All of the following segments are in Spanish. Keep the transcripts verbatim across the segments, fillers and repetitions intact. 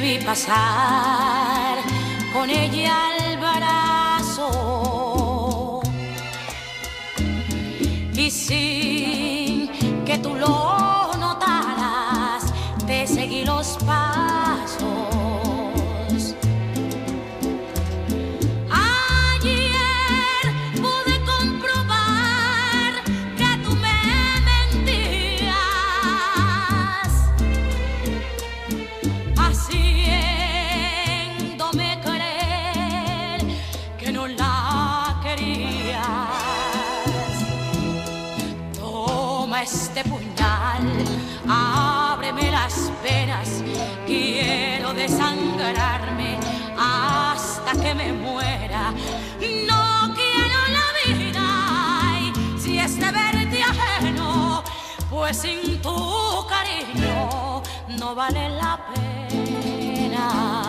vi pasar con ella al brazo y sin que tú lo notaras te seguí los pasos. Ayer pude comprobar que tú me mentías, haciéndome creer que no la querías. Toma este puñal, ábreme las venas, quiero desangrarme hasta que me muera. No quiero la vida, y si es de verte ajeno, pues sin tu cariño no vale la pena.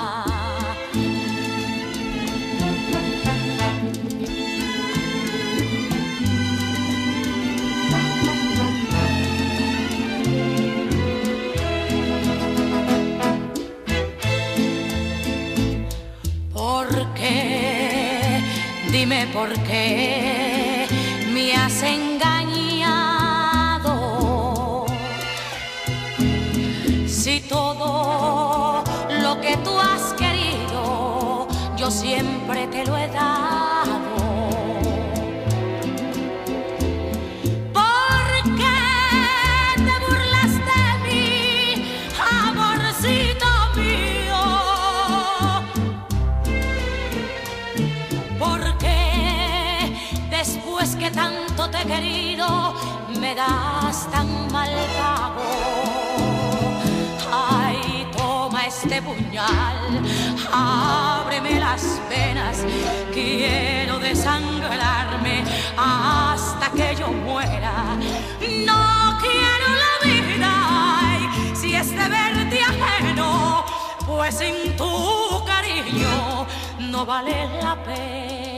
¿Por qué? Dime por qué me has engañado, si todo lo que tú has querido yo siempre te lo he dado. ¿Por qué te burlas de mí, amorcito mío? ¿Por qué después que tanto te he querido me das tan mal pago? Ay, toma este puñal, ábreme las venas, quiero desangrarme hasta que yo muera. No quiero la vida, y si es de verte ajeno, pues sin tu cariño no vale la pena.